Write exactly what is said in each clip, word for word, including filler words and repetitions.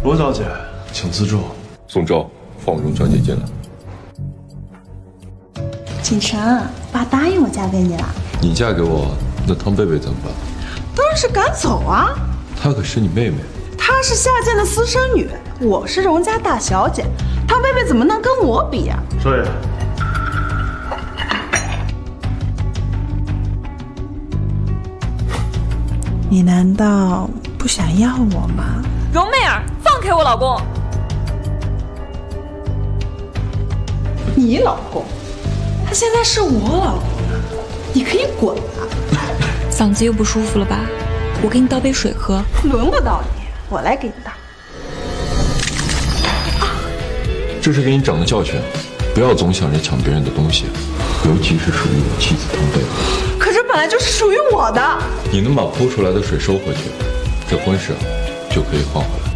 罗小姐，请自重。 宋昭，放荣小姐进来。 锦晨，爸答应我嫁给你了。 你嫁给我，那汤贝贝怎么办？ 当然是赶走啊！ 她可是你妹妹。 她是夏建的私生女，我是荣家大小姐，汤贝贝怎么能跟我比呀？ 少爷。 你难道不想要我吗？ 荣妹儿，放开我老公！ 你老公？他现在是我老公，你可以滚了。 嗓子又不舒服了吧？我给你倒杯水喝。 轮不到你，我来给你倒。 这是给你长的教训，不要总想着抢别人的东西，尤其是属于我妻子汤贝贝。 可这本来就是属于我的。 你能把泼出来的水收回去，这婚事就可以换回来。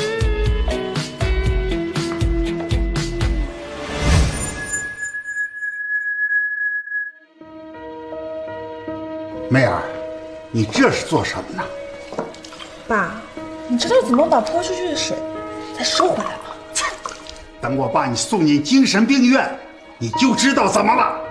梅儿，你这是做什么呢？ 爸，你知道怎么把泼出去的水再收回来吗？ 等我把你送进精神病院，你就知道怎么了。